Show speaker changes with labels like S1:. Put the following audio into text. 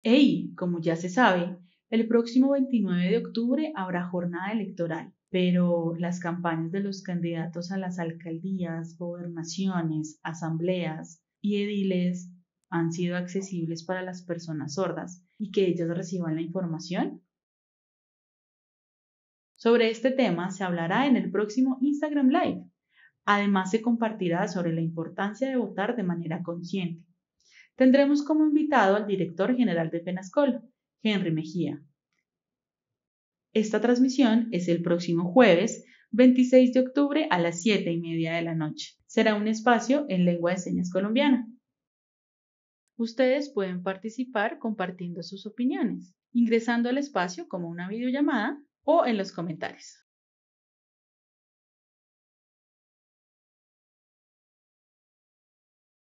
S1: Como ya se sabe, el próximo 29 de octubre habrá jornada electoral, pero las campañas de los candidatos a las alcaldías, gobernaciones, asambleas y ediles han sido accesibles para las personas sordas y que ellas reciban la información. Sobre este tema se hablará en el próximo Instagram Live. Además, se compartirá sobre la importancia de votar de manera consciente. Tendremos como invitado al director general de Penascol, Henry Mejía. Esta transmisión es el próximo jueves 26 de octubre a las 7:30 de la noche. Será un espacio en lengua de señas colombiana. Ustedes pueden participar compartiendo sus opiniones, ingresando al espacio como una videollamada o en los comentarios.